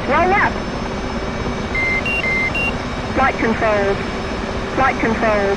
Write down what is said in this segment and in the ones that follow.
Roll left. Flight controls. Flight controls.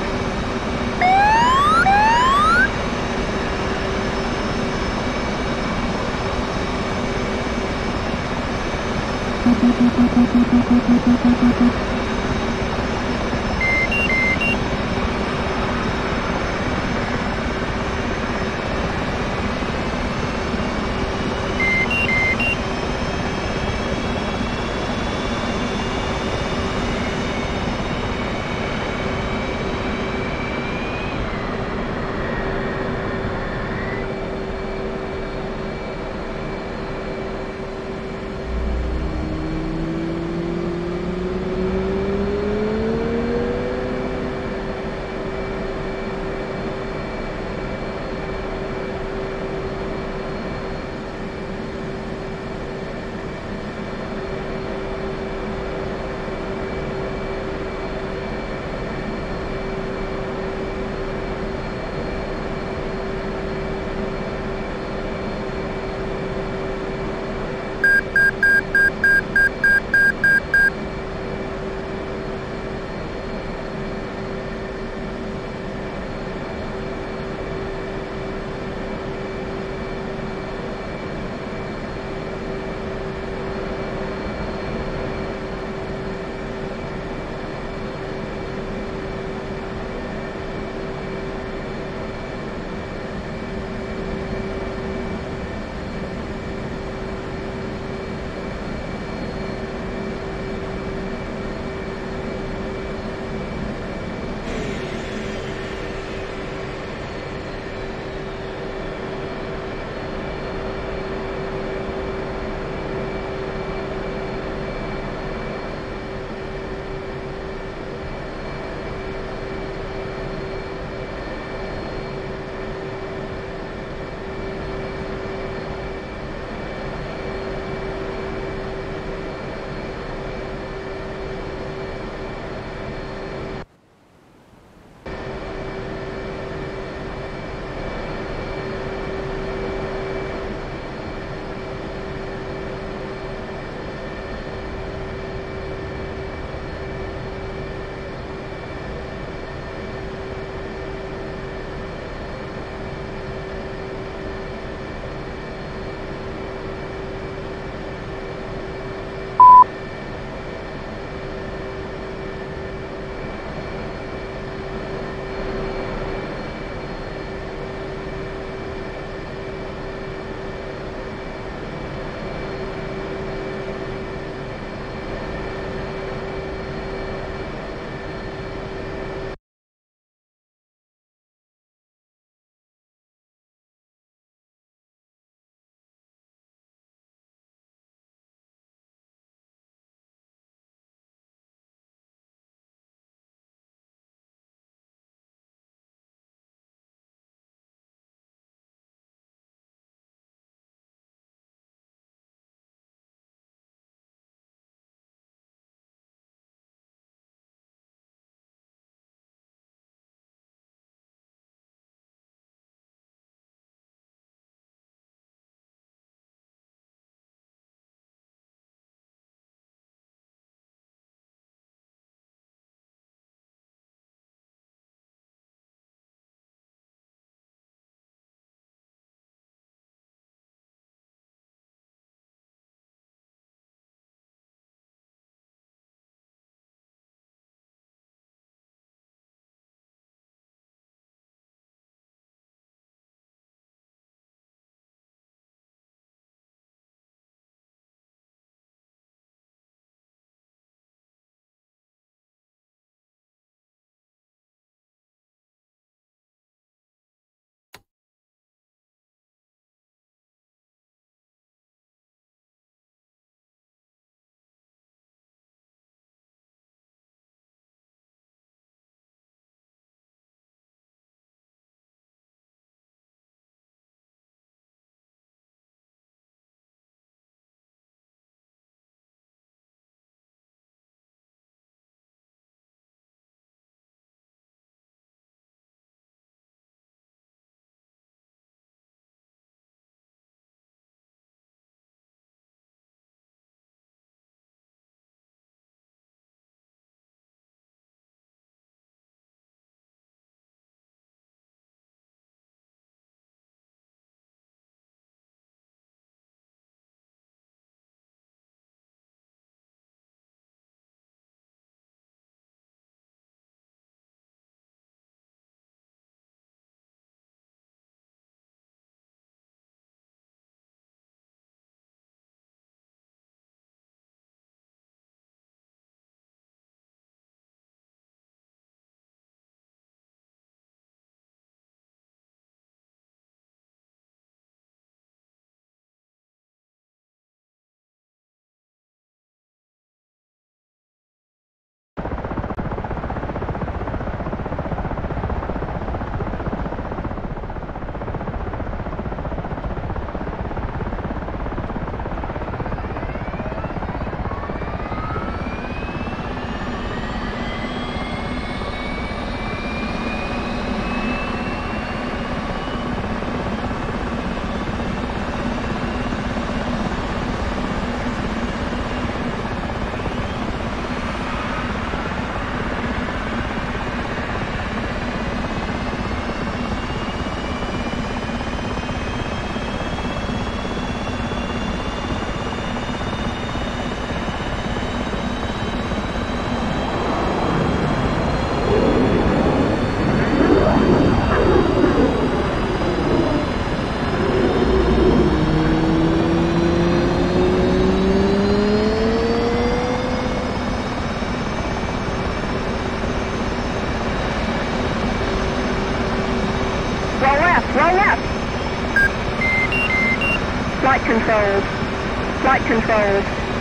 Flight controls. Flight controls.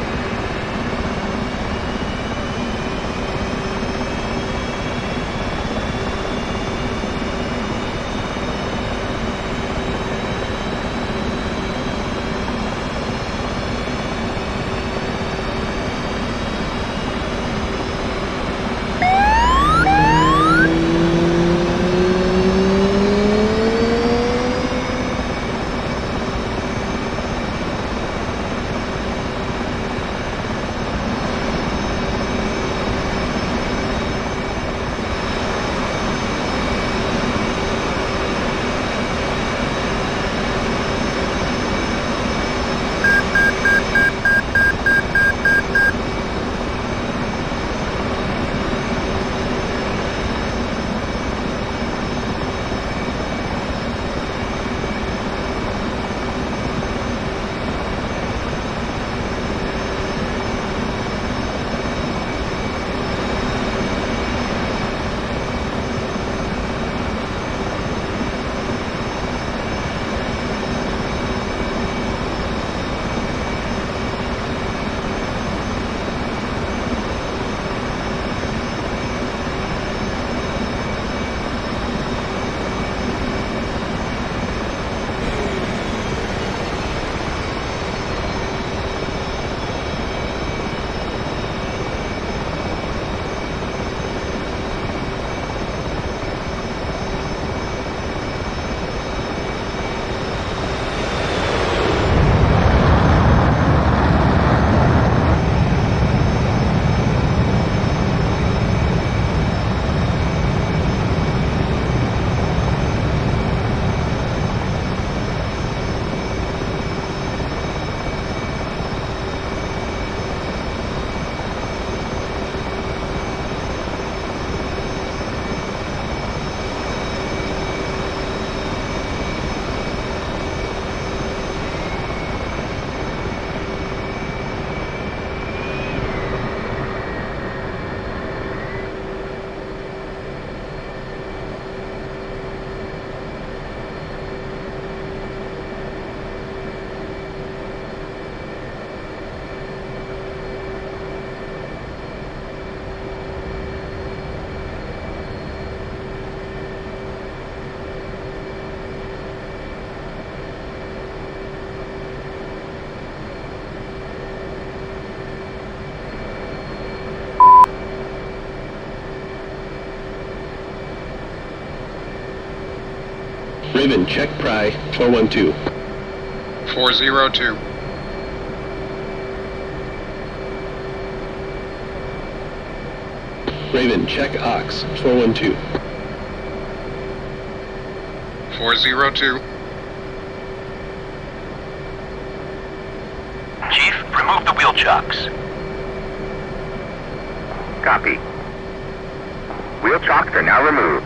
Raven, check Pry 412. 402. Raven, check Ox 412. 402. Chief, remove the wheel chocks. Copy. Wheel chocks are now removed.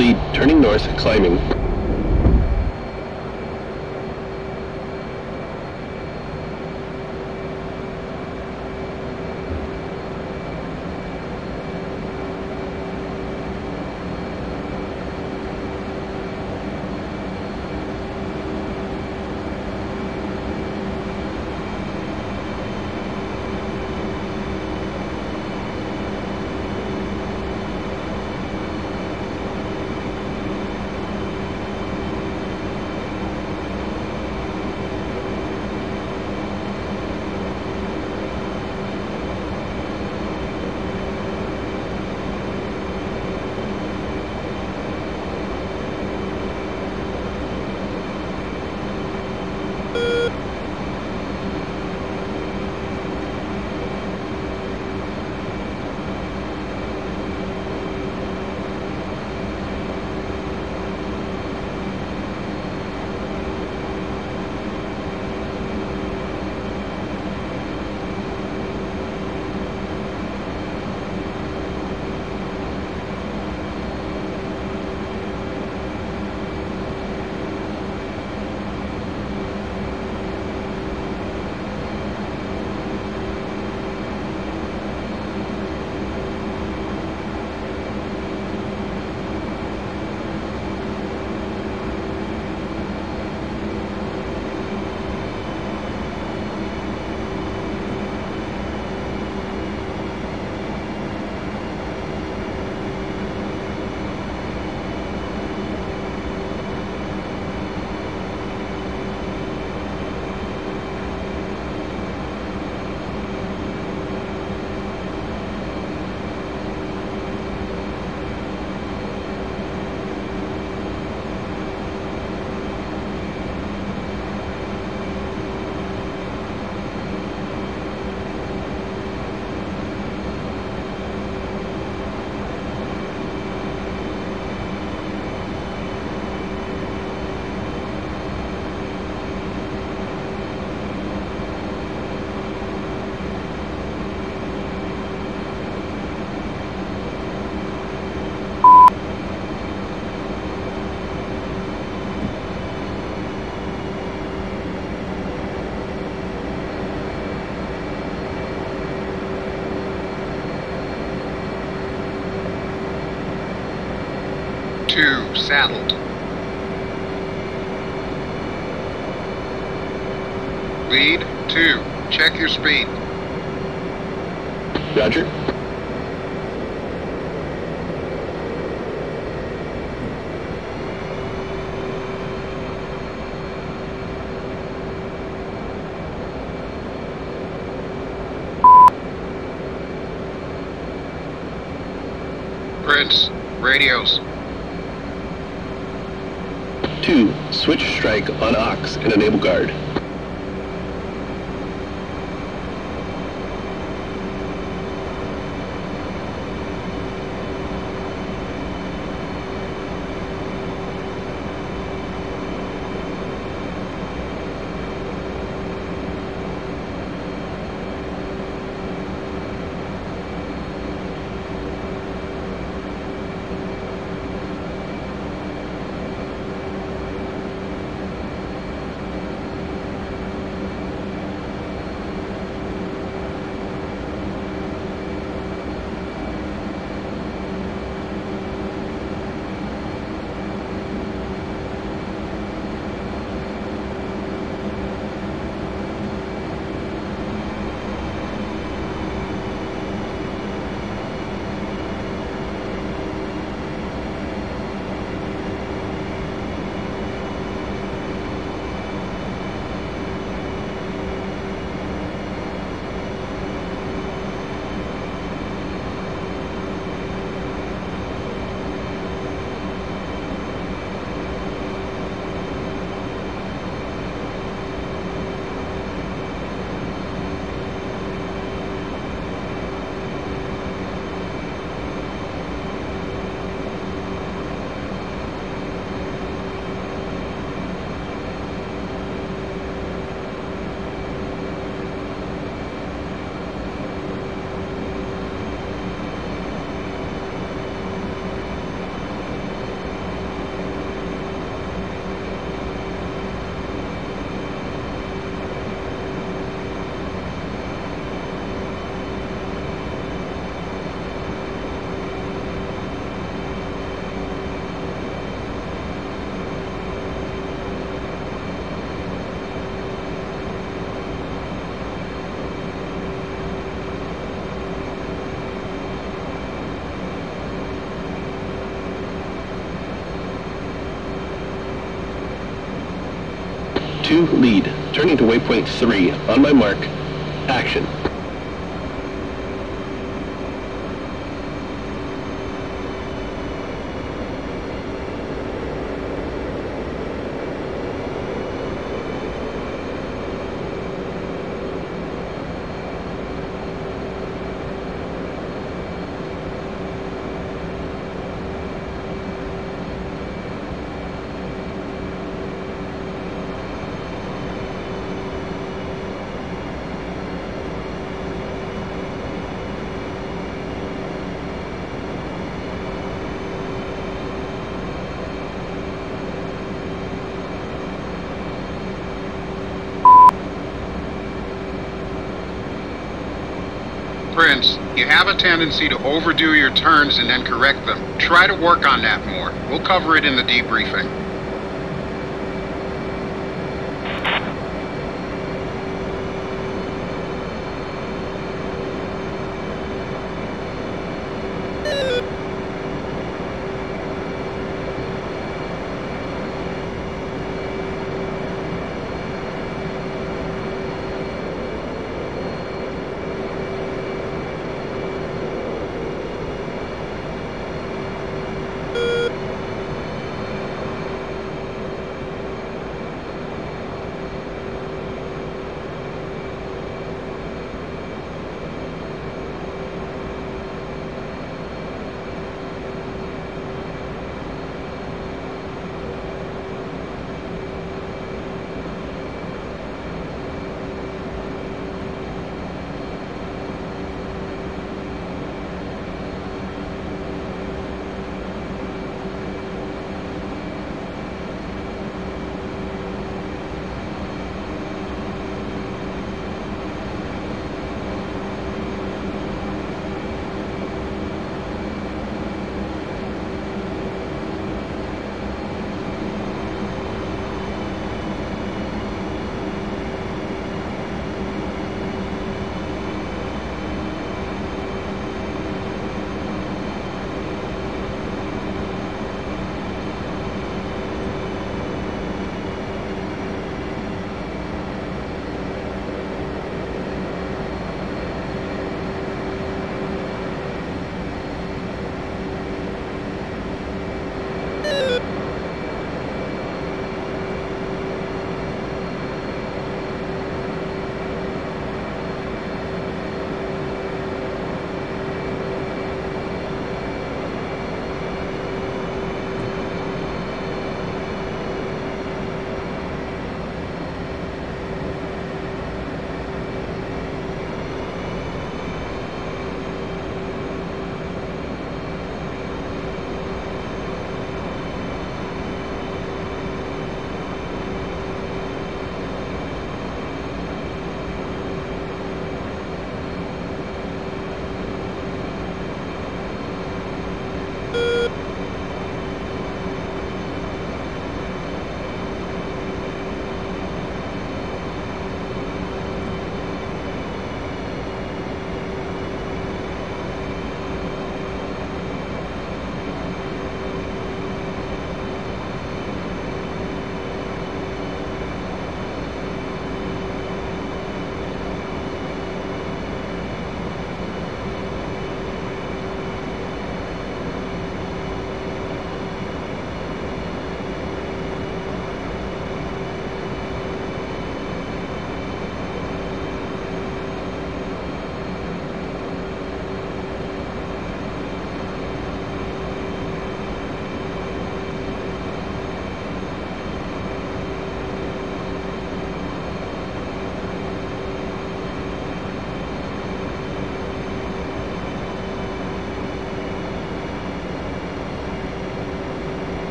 Lead, turning north, climbing. Two, saddled. Lead, 2, check your speed. Roger. Prince, radios. 2, switch strike on Ox and enable guard. 2, lead. Turning to waypoint 3. On my mark. Action. Prince, you have a tendency to overdo your turns and then correct them. Try to work on that more. We'll cover it in the debriefing.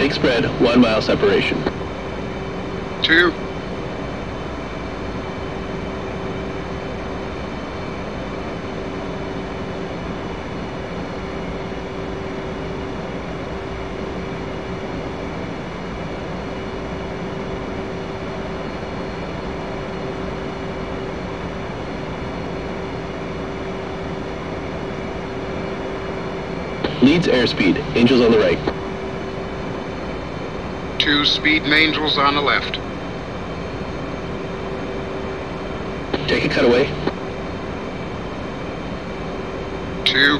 Make spread 1 mile separation. 2. Leads airspeed, Angels on the right. 2 Speed Angels on the left. Take a cutaway. 2.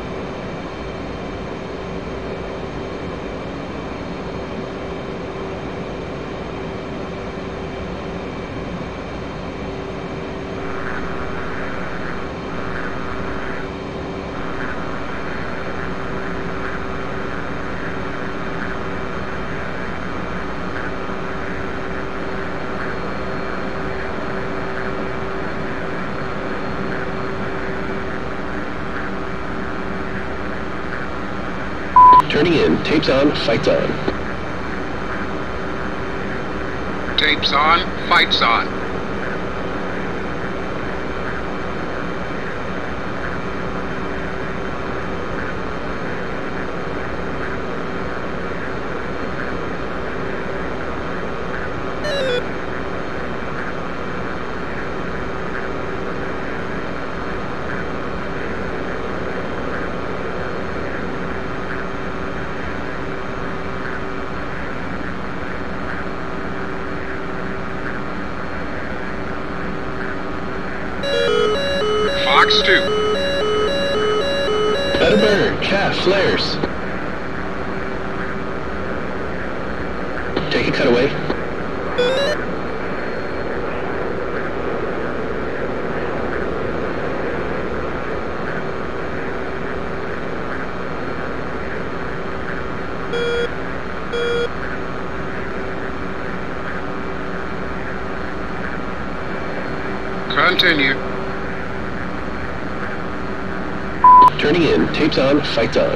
Turning in, tapes on, fights on. Tapes on, fights on. Fox 2. Better burn, calf, flares. Take a cutaway. Continue. Turning in, tapes on, fights on.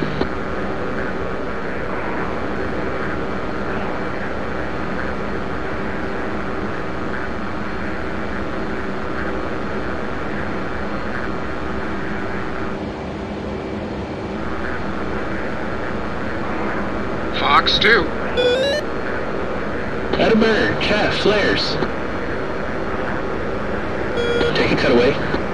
Fox 2. Better burn, calf, flares. Take a cutaway.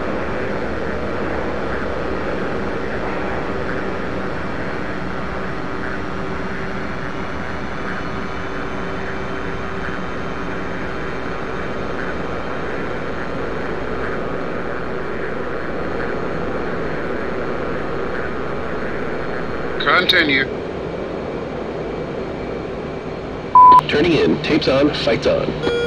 Continue. Turning in, tapes on, fights on.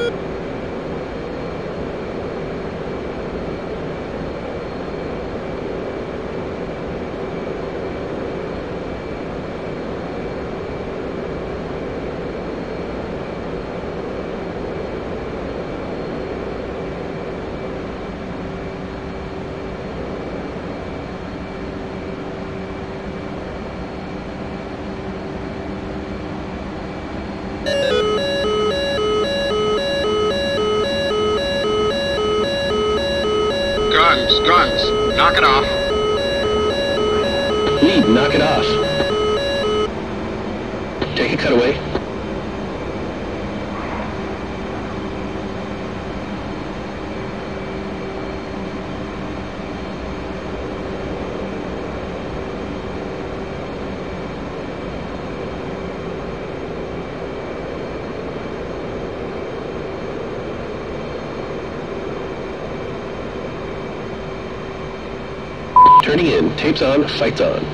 Guns. Knock it off. Lead, knock it off. Take a cutaway. Turning in, tapes on, fights on.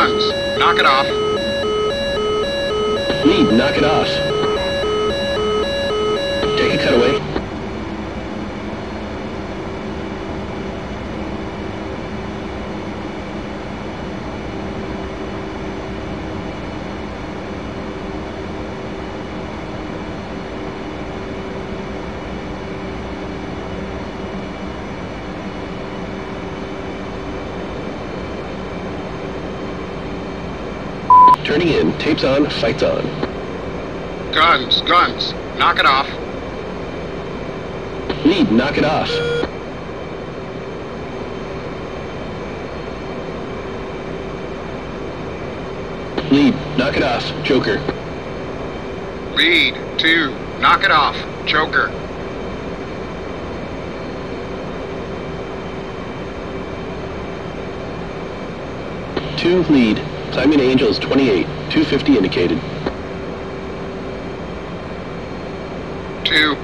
guns. Knock it off. Lead, knock it off. Take a cutaway. Turning in, tapes on, fights on. Guns, guns. Knock it off. Lead, knock it off. Lead, knock it off. Joker. Lead, 2. Knock it off. Joker. Two, lead. Climbing Angels 28. 250 indicated. 2.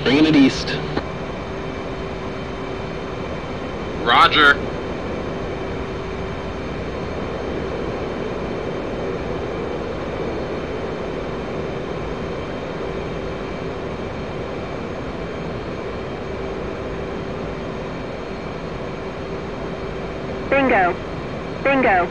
Bringing it east. Roger. Bingo. Bingo.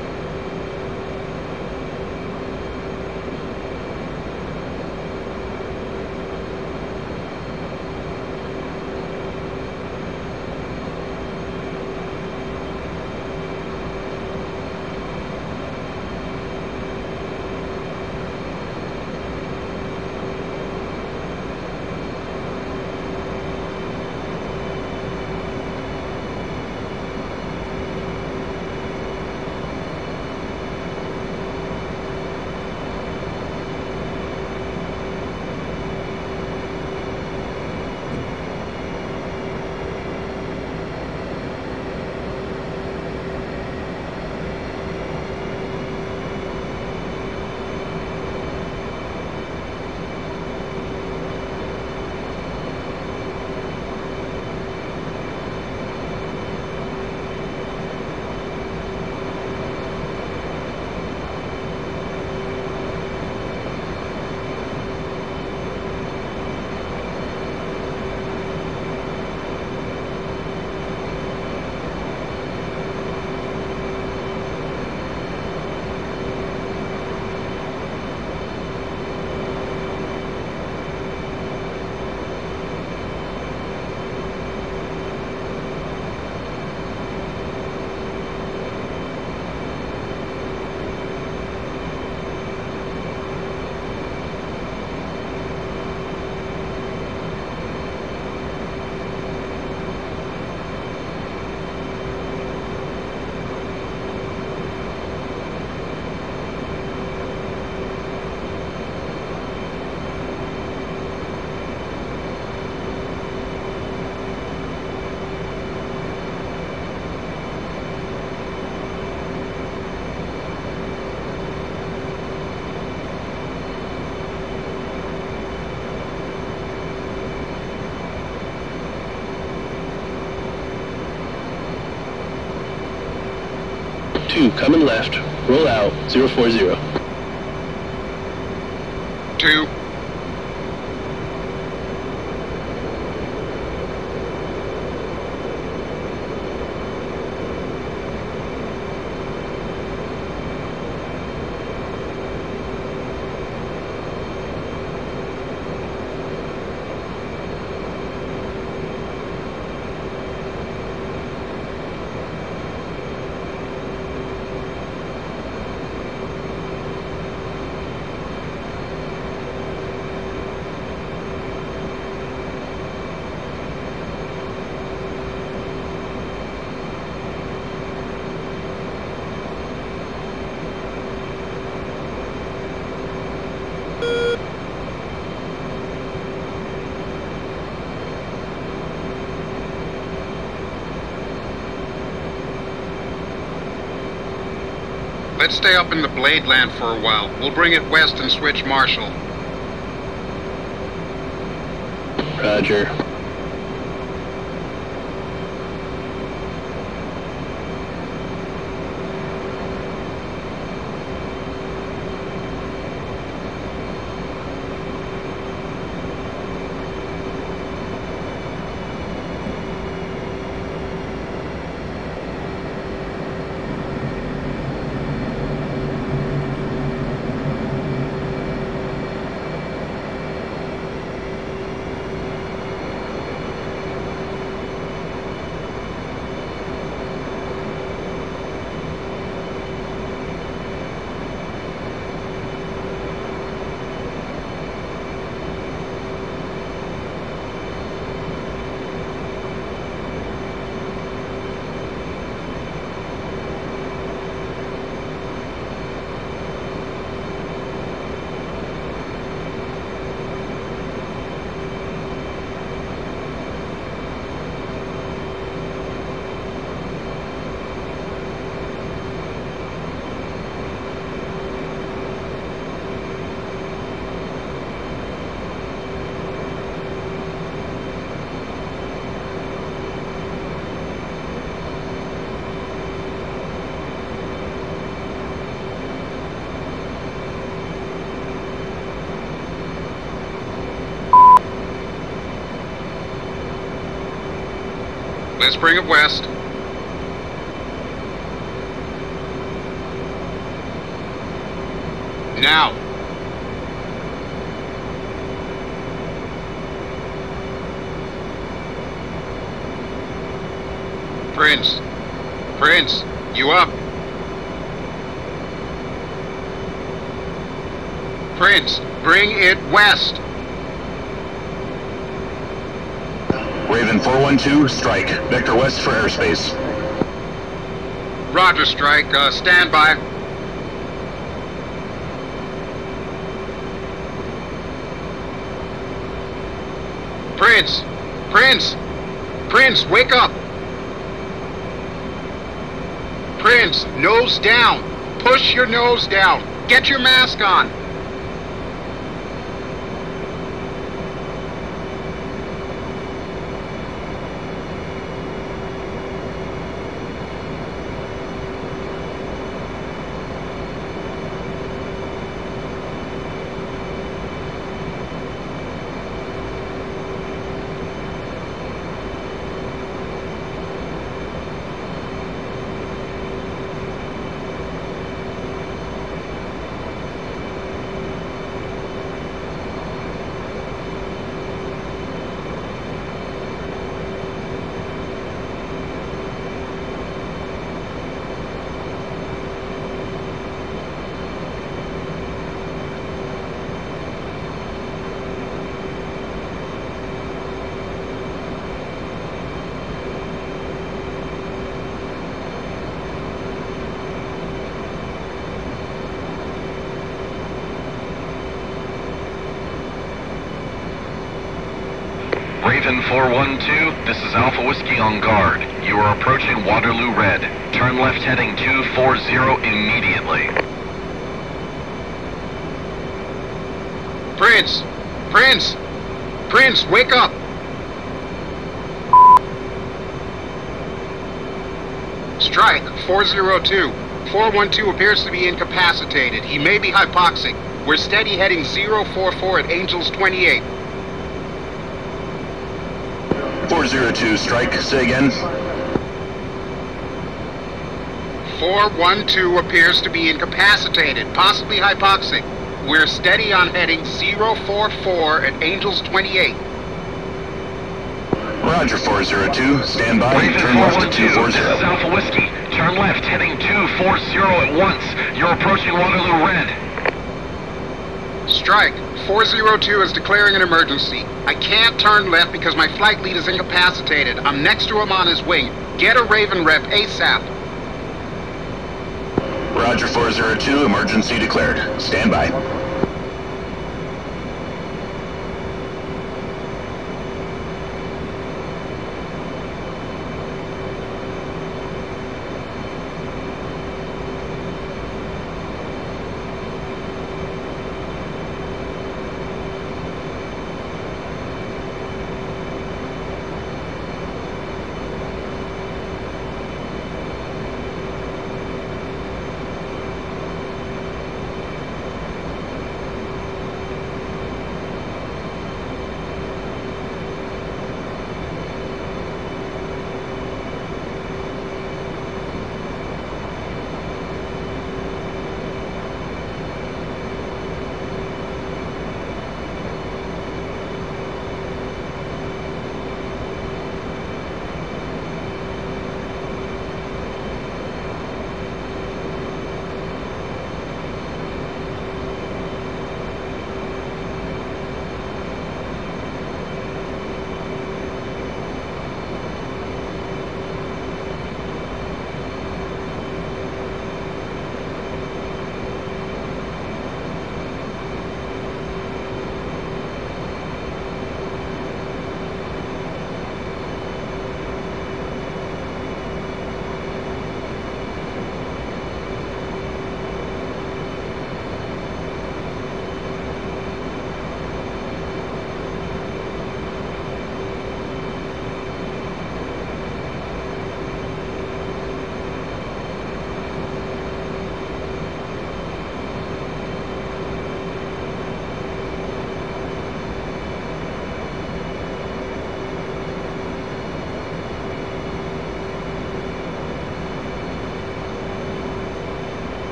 Coming left. Roll out. 040. 2. Let's stay up in the Blade Land for a while. We'll bring it west and switch Marshall. Roger. Let's bring it west. Now. Prince, you up? Prince, bring it west. Raven 412, strike. Vector west for airspace. Roger, Strike. Stand by. Prince, wake up. Prince, nose down. Push your nose down. Get your mask on. Raven 412, this is Alpha Whiskey on guard. You are approaching Waterloo Red. Turn left heading 240 immediately. Prince, wake up! Strike, 402. 412 appears to be incapacitated. He may be hypoxic. We're steady heading 044 at Angels 28. 402, strike. Say again. 412 appears to be incapacitated, possibly hypoxic. We're steady on heading 044 at Angels 28. Roger, 402. Stand by. Raven Turn left to 412, this is 240. Alpha Whiskey. Turn left heading 240 at once. You're approaching Waterloo Red. Strike, 402 is declaring an emergency. I can't turn left because my flight lead is incapacitated. I'm next to him on his wing. Get a Raven rep ASAP. Roger, 402. Emergency declared. Stand by.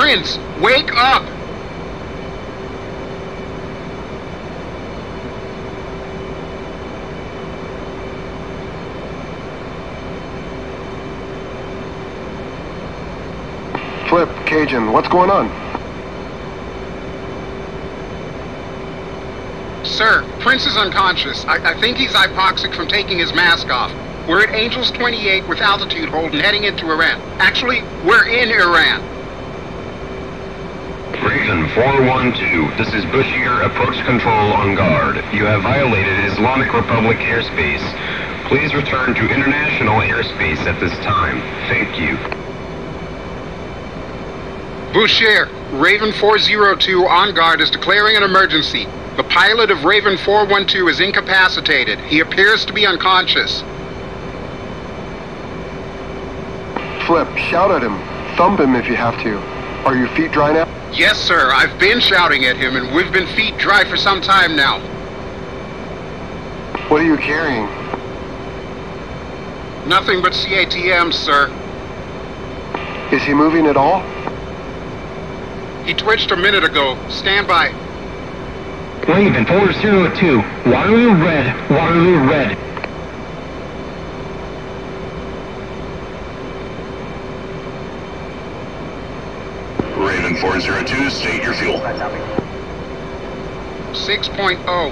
Prince, wake up! Flip, Cajun, what's going on? Sir, Prince is unconscious. I think he's hypoxic from taking his mask off. We're at Angels 28 with altitude hold and heading into Iran. Actually, we're in Iran. Raven 412, this is Bushier, approach control on guard. You have violated Islamic Republic airspace. Please return to international airspace at this time. Thank you. Bushier, Raven 402 on guard is declaring an emergency. The pilot of Raven 412 is incapacitated. He appears to be unconscious. Flip, shout at him. Thump him if you have to. Are your feet dry now? Yes, sir. I've been shouting at him, and we've been feet dry for some time now. What are you carrying? Nothing but CATMs, sir. Is he moving at all? He twitched a minute ago. Stand by. Raven 402, Waterloo Red, Waterloo Red. Raven 402, state your fuel. 6.0.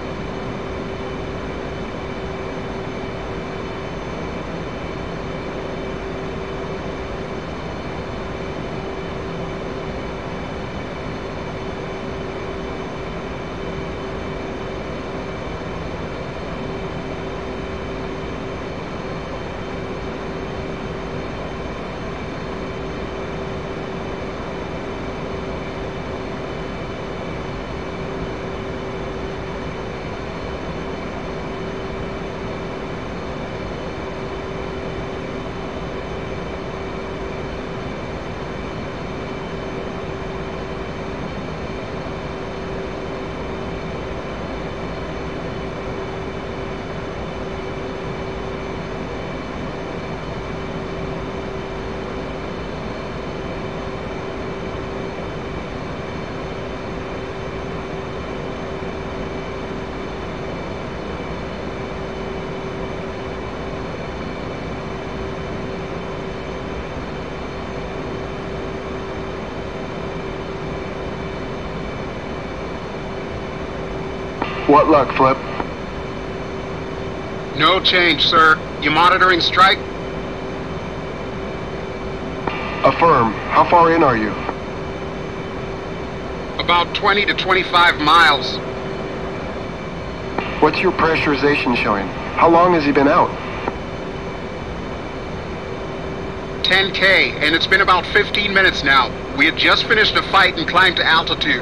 What luck, Flip? No change, sir. You monitoring strike? Affirm. How far in are you? About 20 to 25 miles. What's your pressurization showing? How long has he been out? 10K, and it's been about 15 minutes now. We had just finished a fight and climbed to altitude.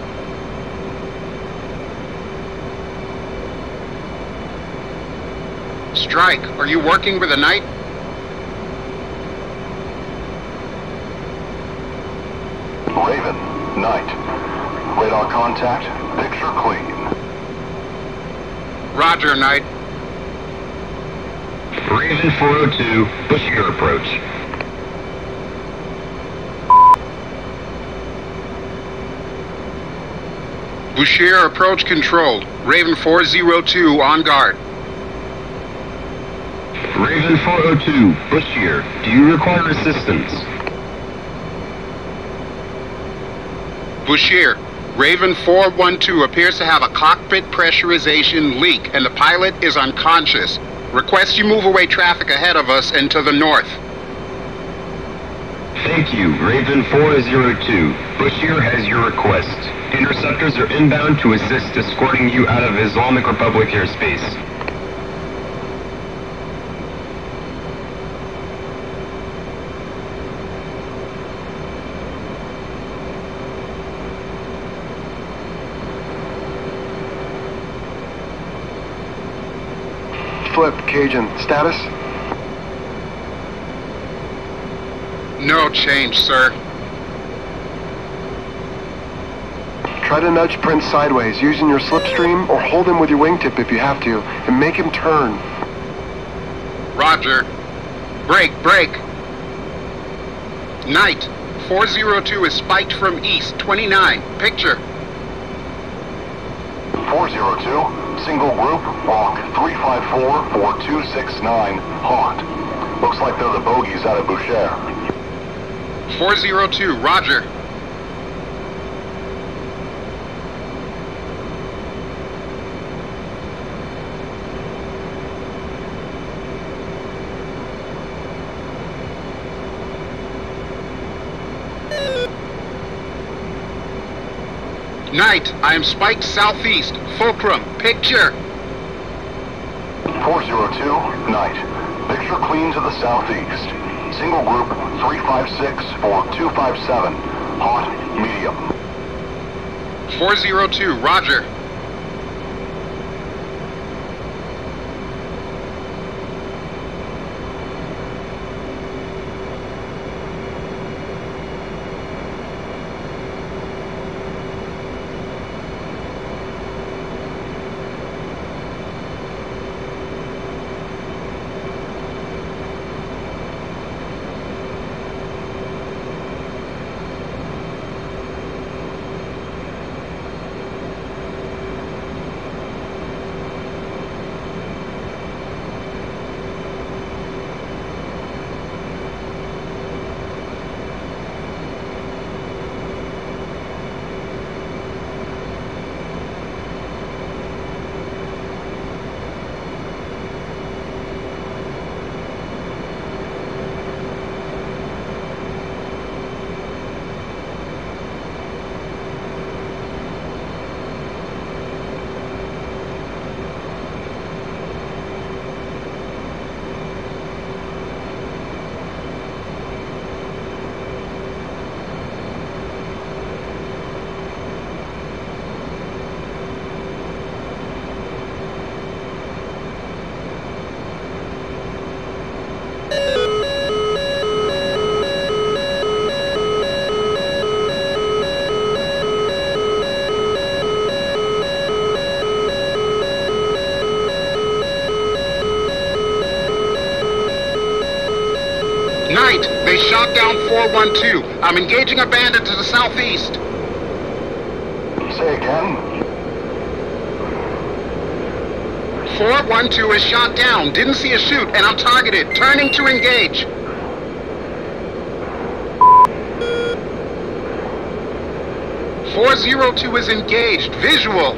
Strike, are you working with a night? Raven, night. Radar contact, picture clean. Roger, Knight. Raven 402, Bushier approach. Bushier approach controlled. Raven 402 on guard. Raven 402, Bushier, do you require assistance? Bushier, Raven 412 appears to have a cockpit pressurization leak and the pilot is unconscious. Request you move away traffic ahead of us and to the north. Thank you, Raven 402. Bushier has your request. Interceptors are inbound to assist escorting you out of Islamic Republic airspace. Flip, Cajun. Status? No change, sir. Try to nudge Prince sideways using your slipstream or hold him with your wingtip if you have to, and make him turn. Roger. Brake, brake. Knight, 402 is spiked from east, 29. Picture. 402, single group, walk 354-4269, haunt. Looks like they're the bogies out of Boucher. 402, roger. Knight, I am spiked southeast. Fulcrum, picture. 402, Knight. Picture clean to the southeast. Single group 356-4257. Hot, medium. 402, roger. Knight, they shot down 412. I'm engaging a bandit to the southeast. Say again? 412 is shot down. Didn't see a shoot, and I'm targeted. Turning to engage. .402 is engaged. Visual.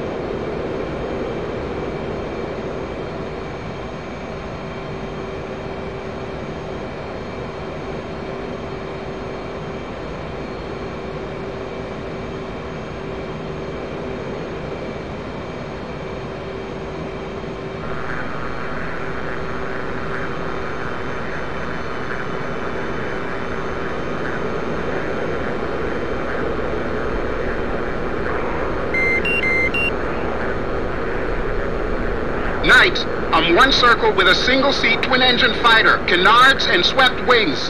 Knight, I'm one circle with a single-seat twin-engine fighter, canards and swept wings.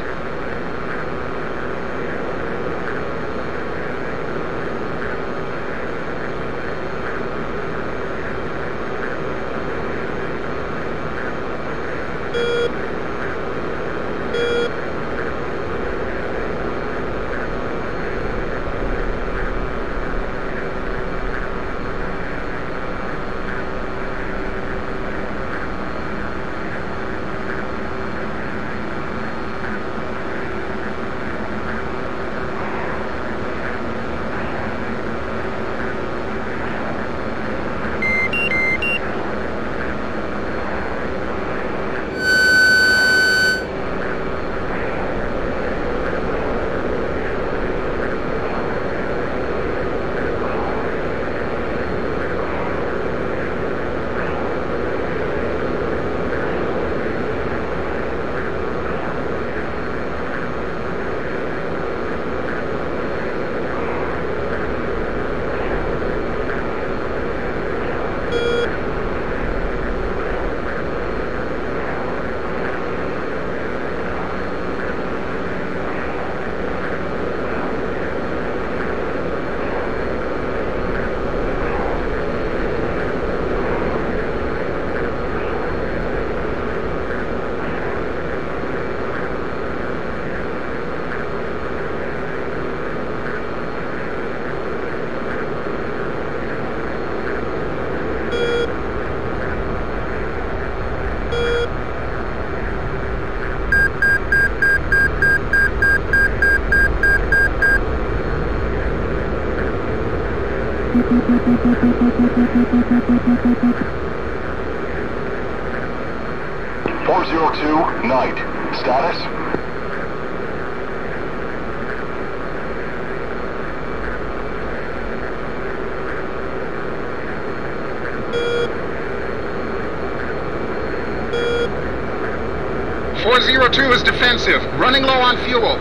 .402, night. Status? .402 is defensive, running low on fuel.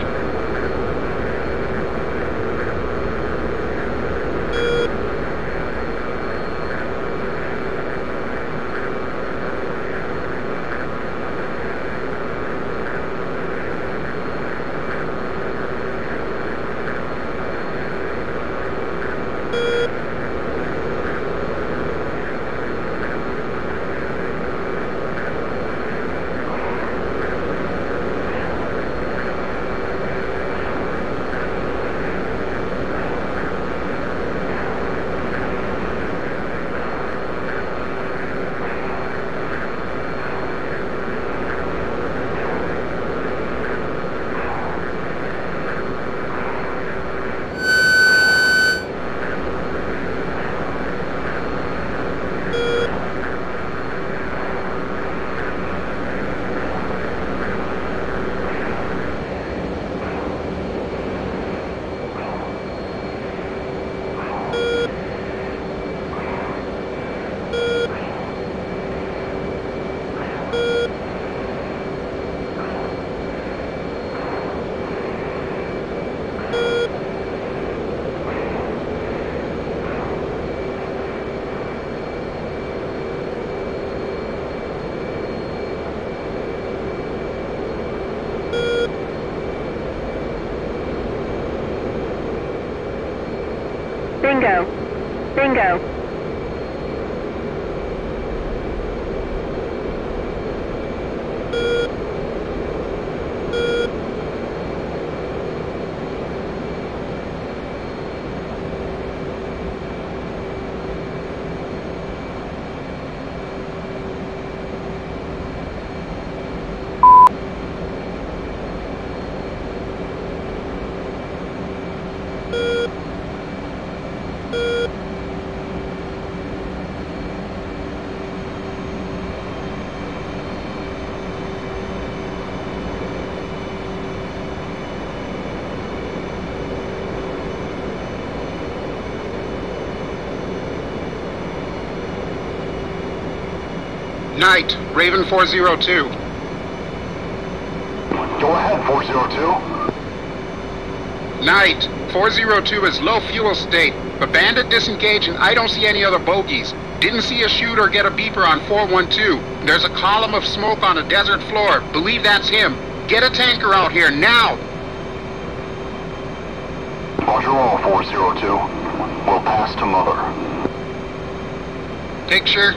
Bingo. Bingo. Night, Raven 402. Go ahead, 402. Night, 402 is low fuel state, but bandit disengaged and I don't see any other bogies. Didn't see a shoot or get a beeper on 412. There's a column of smoke on the desert floor. Believe that's him. Get a tanker out here, now! Roger all, 402. We'll pass to Mother. Picture?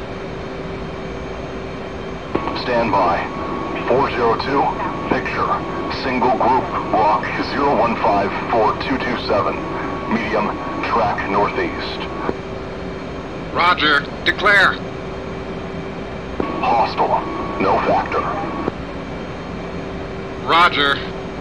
Stand by. 402, picture. Single group, rock 0154227. Medium, track northeast. Roger. Declare. Hostile, no factor. Roger.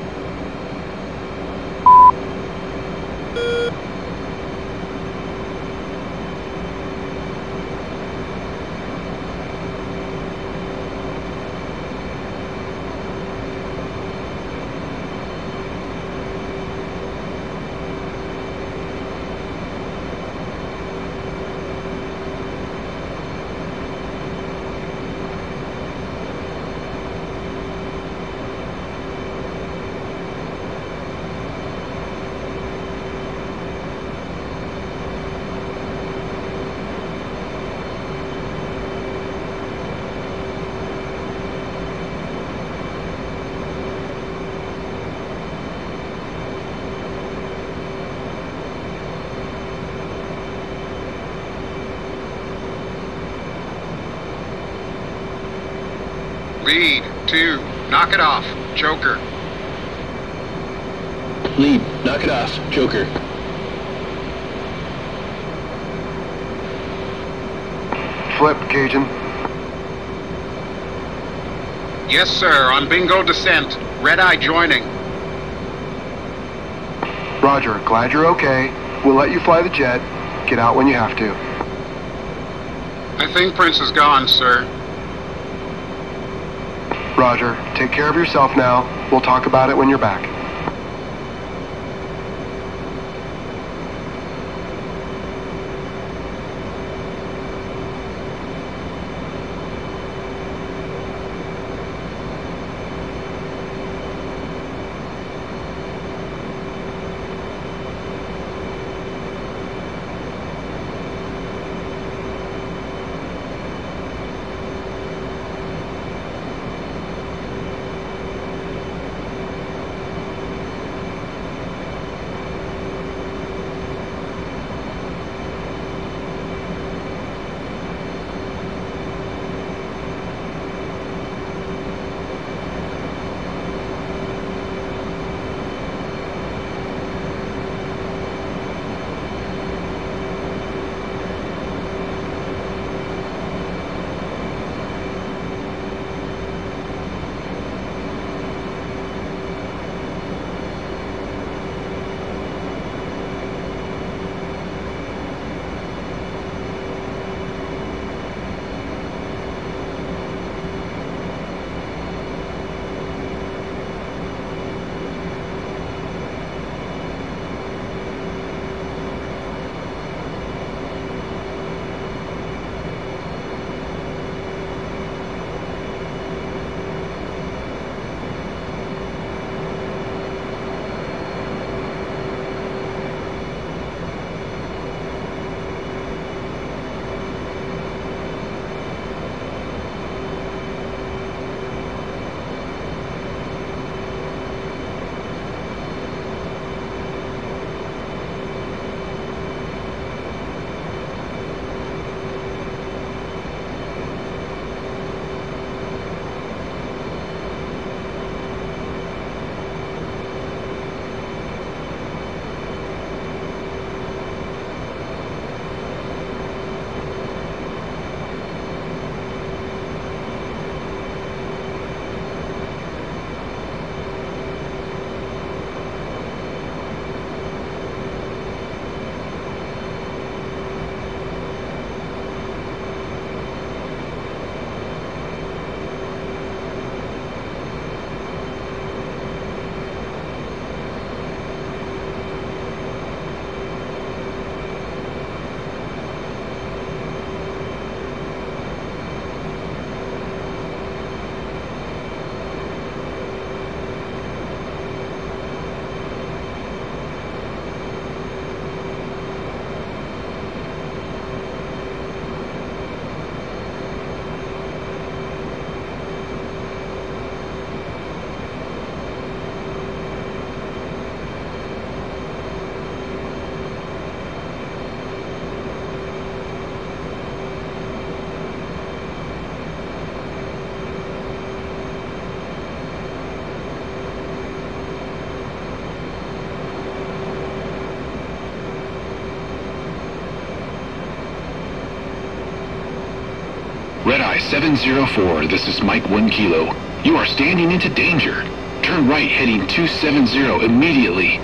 Lead, 2, knock it off, Joker. Lead, knock it off, Joker. Flip, Cajun. Yes, sir, on Bingo descent. Red Eye joining. Roger, glad you're okay. We'll let you fly the jet. Get out when you have to. I think Prince is gone, sir. Roger. Take care of yourself now. We'll talk about it when you're back. Red Eye 704, this is Mike 1 Kilo. You are standing into danger. Turn right heading 270 immediately.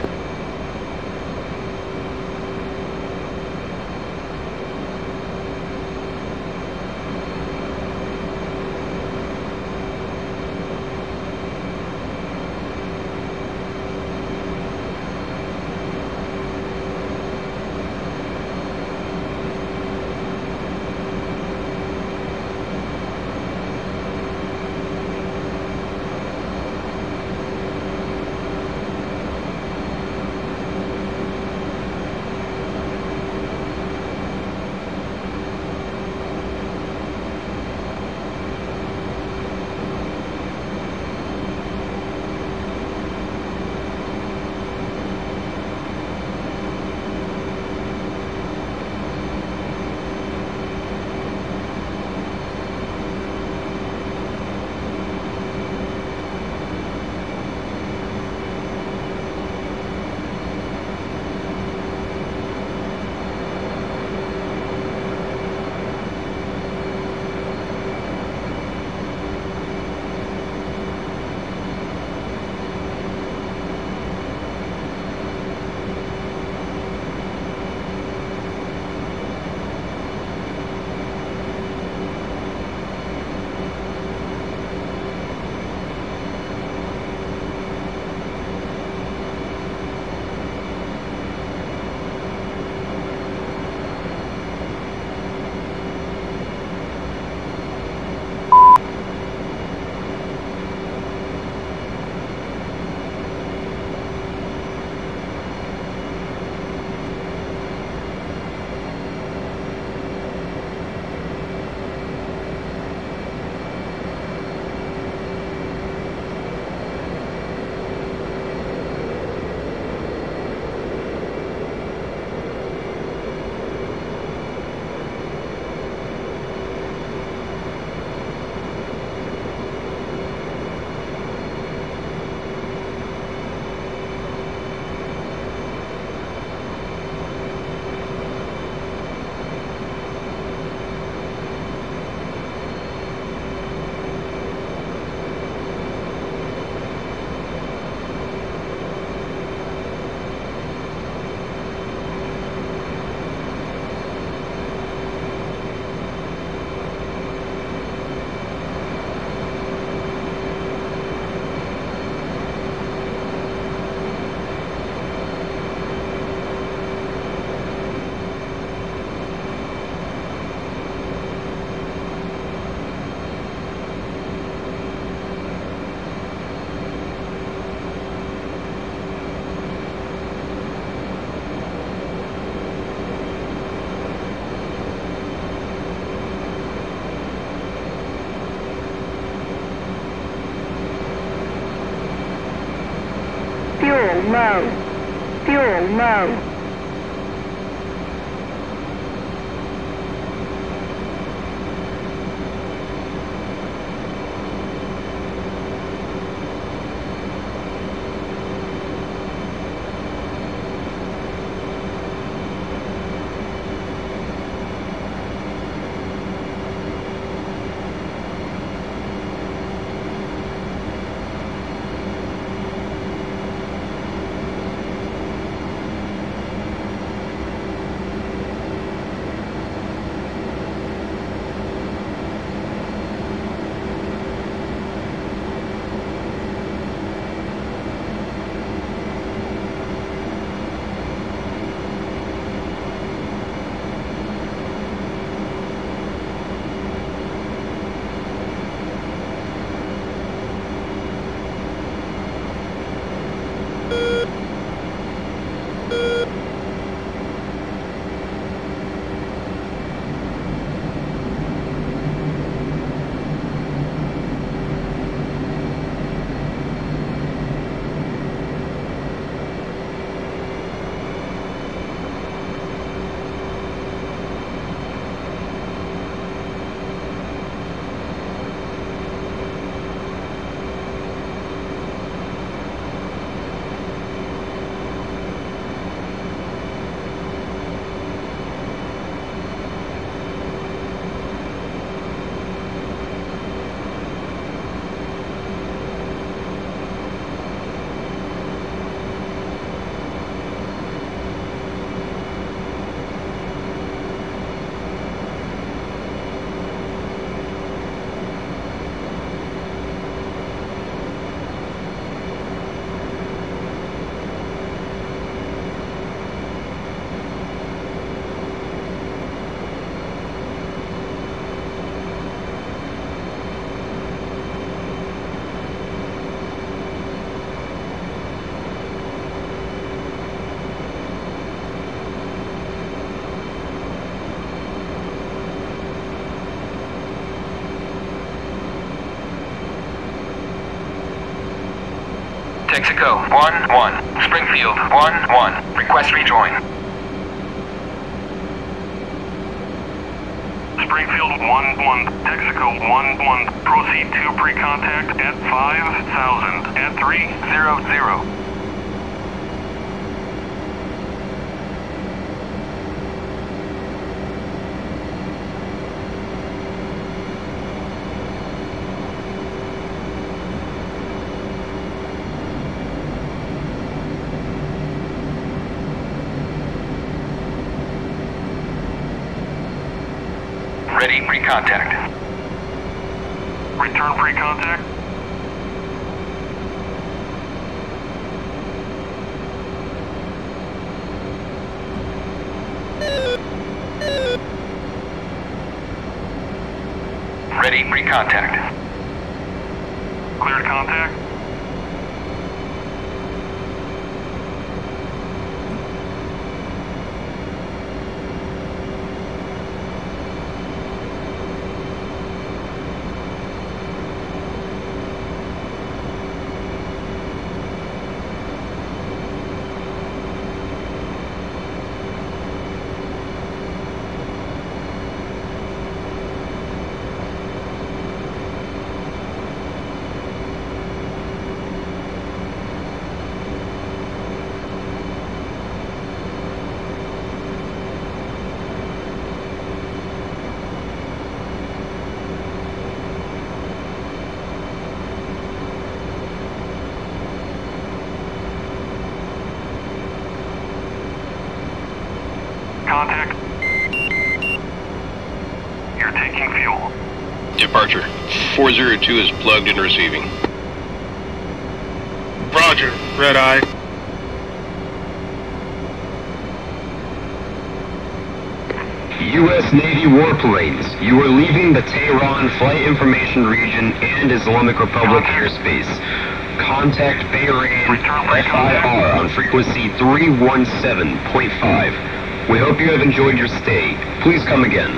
low. Fuel low. Texaco 1-1. Springfield 1-1. Request rejoin. Springfield 1-1. Texaco 1-1. Proceed to pre-contact at 5,000 at 300. Ready pre-contact. Return pre-contact. Ready pre-contact. Cleared contact. Contact. You're taking fuel. Departure. 402 is plugged and receiving. Roger, Red Eye. U.S. Navy warplanes, you are leaving the Tehran Flight Information Region and Islamic Republic airspace. Contact Bahrain FIR on frequency 317.5. We hope you have enjoyed your stay. Please come again.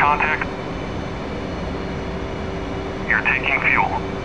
Contact. You're taking fuel.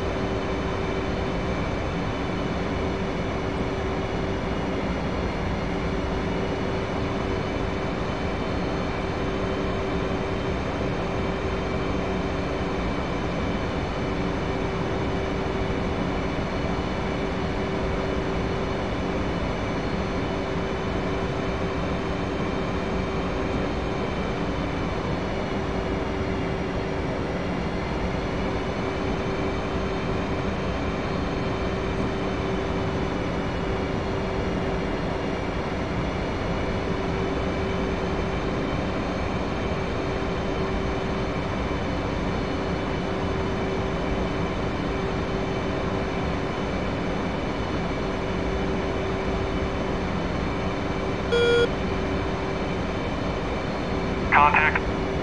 Contact.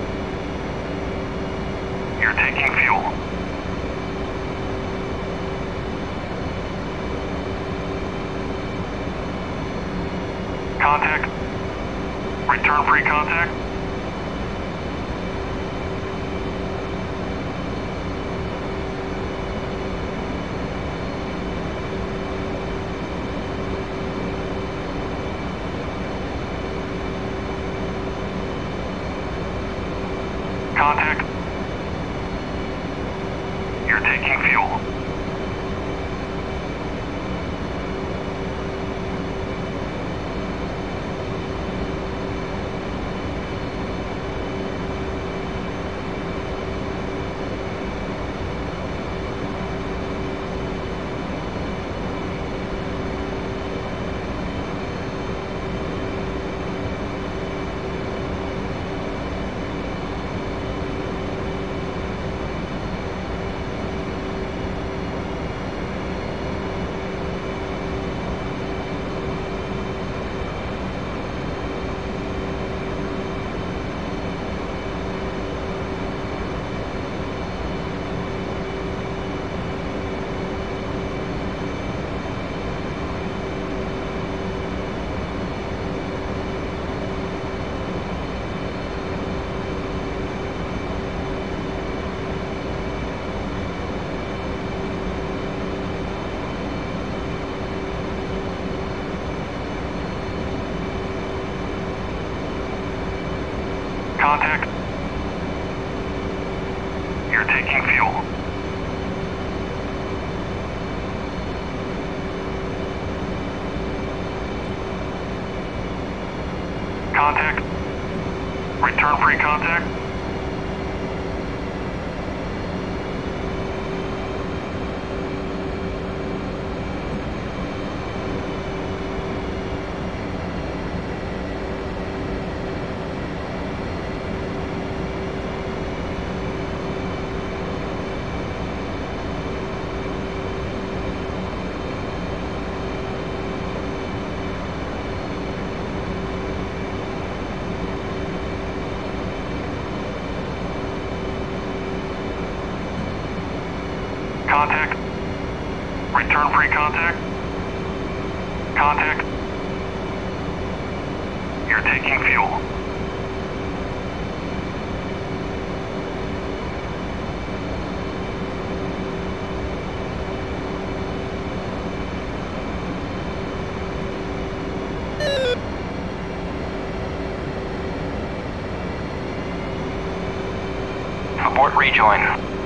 You're taking fuel. Contact. Return free contact. Contact. You're taking fuel. Contact. You're taking fuel. Contact. Return free contact. Contact. Return free contact. Contact. You're taking fuel. Abort rejoin.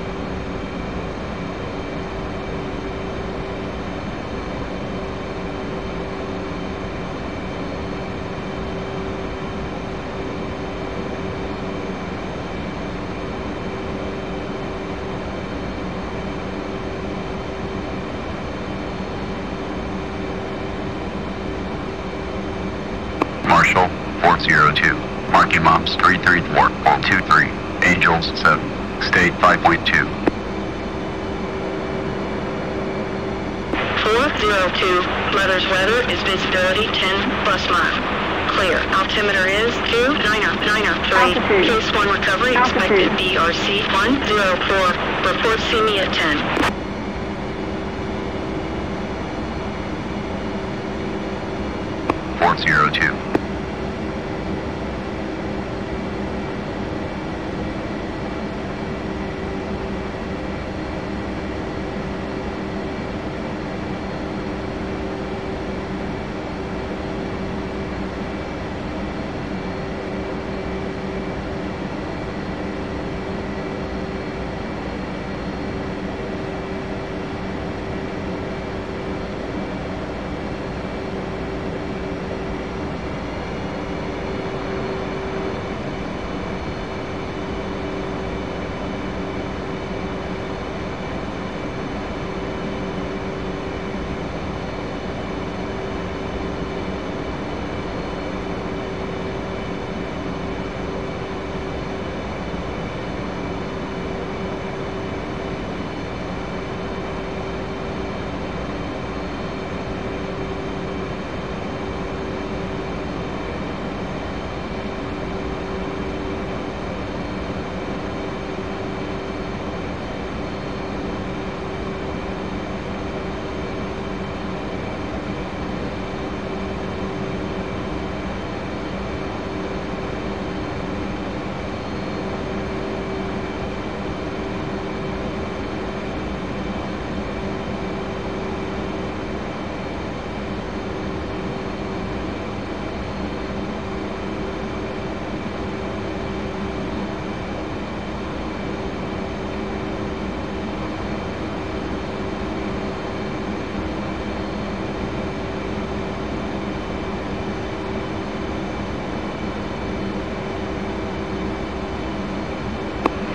Marshall, 402. Marking Moms 334, 123. Angels, 7. State 5.2. 402. Mother's weather is visibility 10 plus mile. Clear. Altimeter is 29093. Case 1 recovery expected BRC 104. Report see me at 10.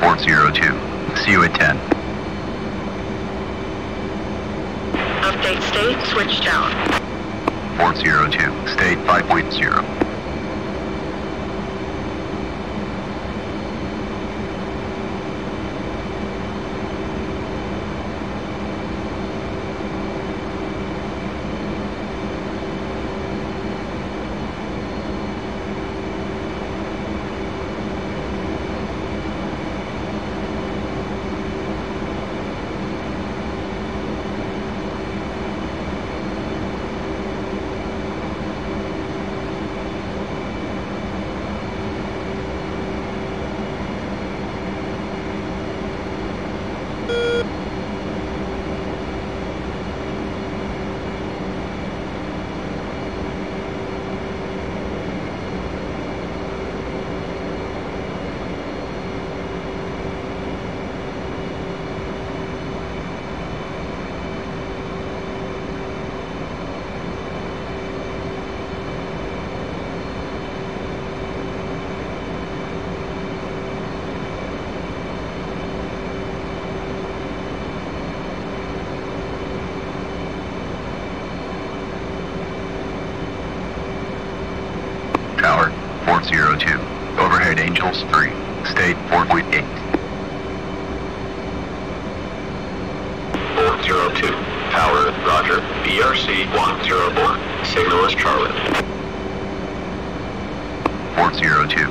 402. See you at 10. Update state, switched out. 402. State 5.0. Tower 402. Overhead Angels 3. State 4.8. 402. Tower, roger. BRC 104. Signal is Charlie. 402.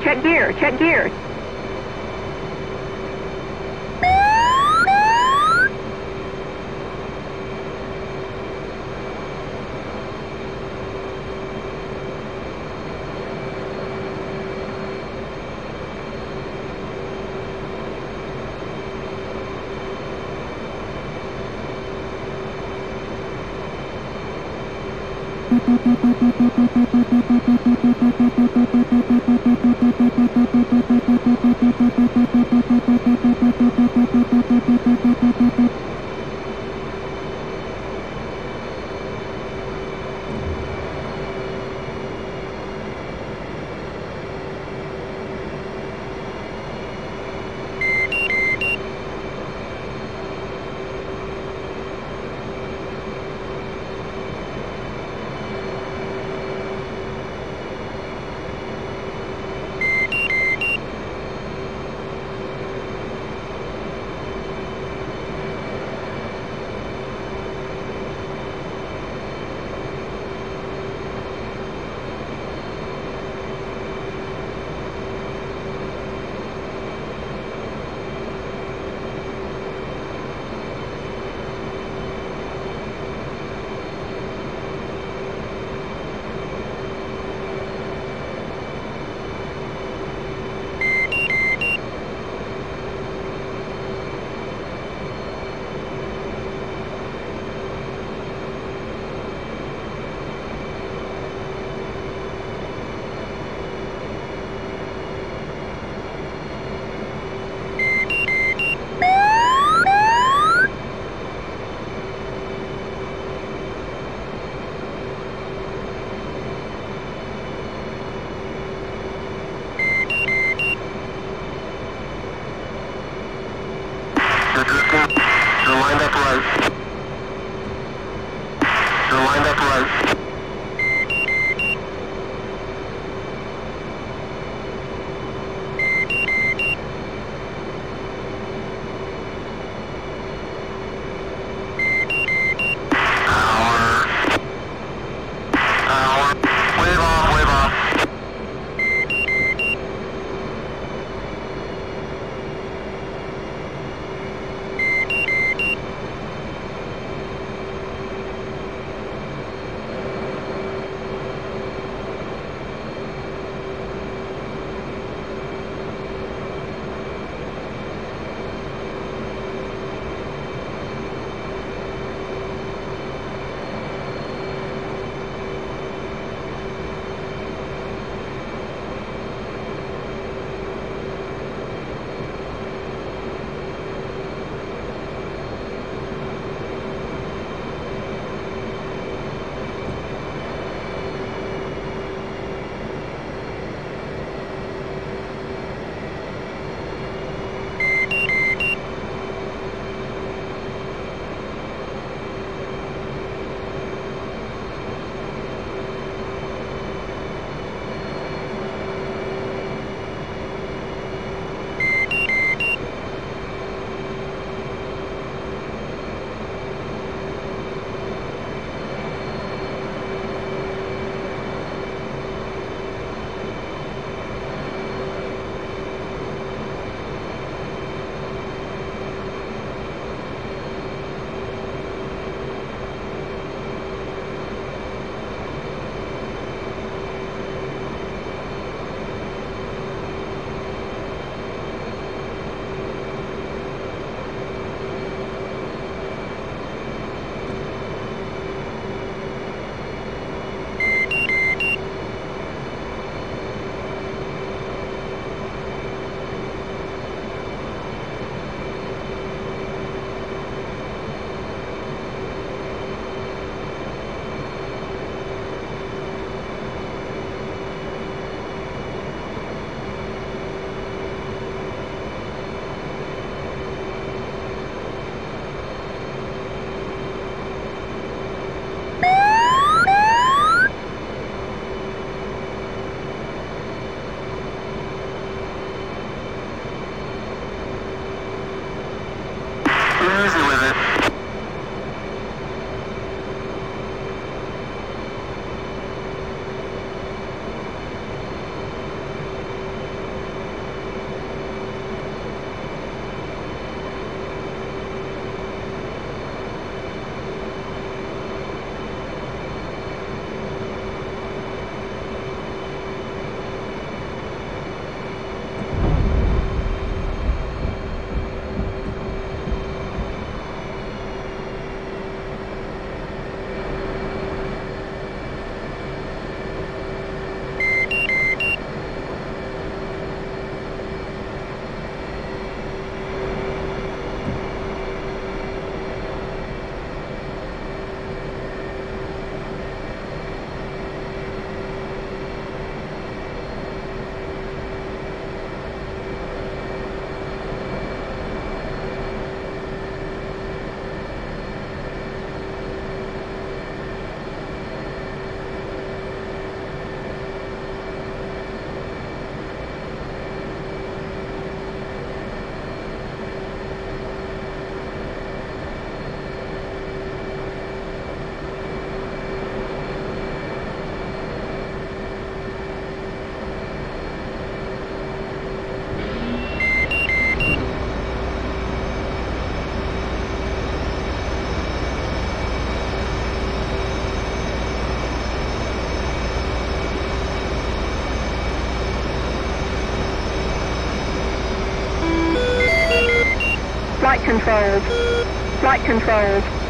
Check gear. Check gear. You're lined up right. You're lined up right. controls. Flight controls.